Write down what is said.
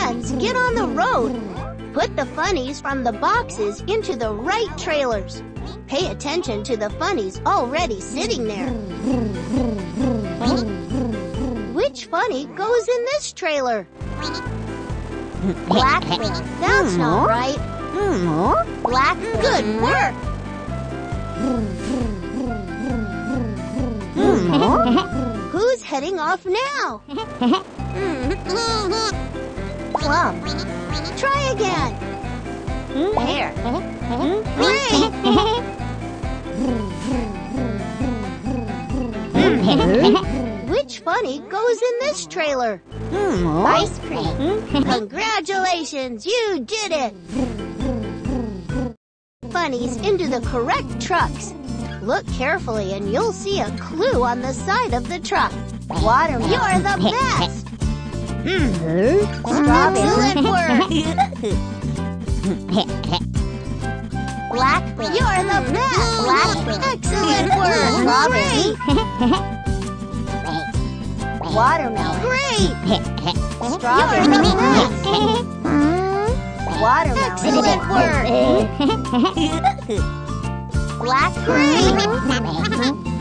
hands, get on the road. Put the funnies from the boxes into the right trailers. Pay attention to the funnies already sitting there. Which funny goes in this trailer? Blackbird. That's not right. Black. Good work. Who's heading off now? Plum. Try again. Pear. Great. Which funny goes in this trailer? Ice cream. Congratulations, you did it. Funnies into the correct trucks. Look carefully and you'll see a clue on the side of the truck. Watermelon. You're the best. Excellent work. Blackberry. You're the best. Blackberry. Excellent work. Great. Watermelon. Great. Strawberry. You're the best. Watermelon. Excellent work. Blackberry.